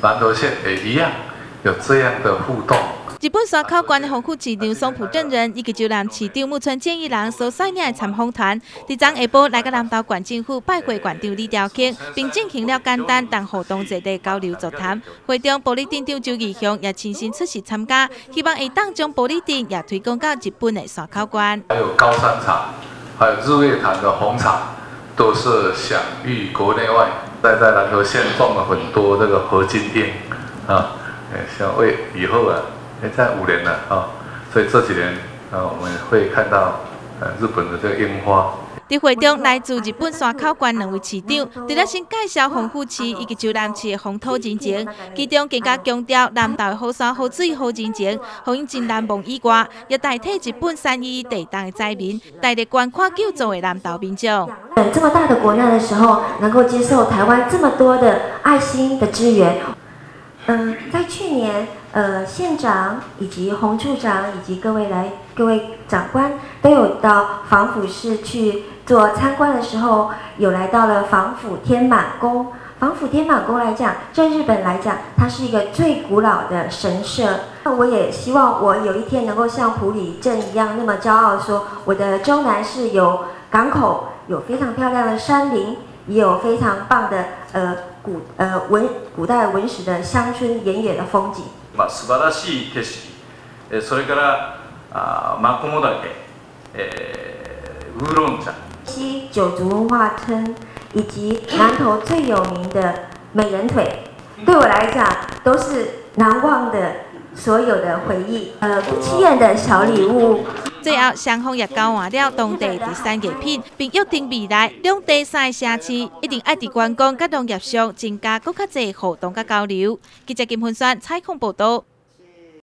南投县也一样有这样的互动。 日本山口县的防府市长松浦正人以及州南市长木村建一郎所率领的参访团，伫昨下晡来到南投县政府拜会县长李兆庆，并进行了简单但互动坐地交流座谈。会中，保利店长周义雄也亲身出席参加，希望会当将保利店也推广到日本的山口县。 还有高山茶，还有日月潭的红茶，都是享誉国内外。在南投县种了很多这个合金店啊，想为以后啊。 现在5年了啊，所以这几年我们会看到日本的这个樱花。 在会中，来自日本山口县2位市长，除了先介绍防府市以及州南市的风土人情，其中更加强调南投的好山好水好人情，让因真难忘以外，也代替日本3.11地震的灾民，带来捐款救助的南投民众。 这么大的国难的时候，能够接受台湾这么多的爱心的支援。 在去年，县长以及洪处长以及各位长官都有到防府市去做参观的时候，有来到了防府天满宫。防府天满宫来讲，在日本来讲，它是一个最古老的神社。我也希望我有一天能够像埔里镇一样那么骄傲，说我的州南市有港口，有非常漂亮的山林，也有非常棒的古代文史的乡村原野的风景。 素晴らしい景色、それからマコモダケ、乌龙茶、 西九族文化村以及南投最有名的美人腿，对我来讲都是难忘的所有的回忆。不起眼的小礼物。 最后，双方也交换了当地第3艺品，并约定未来两地3个城市一定爱伫观光甲农业上增加更较侪互动甲交流。记者金坤山采访报道。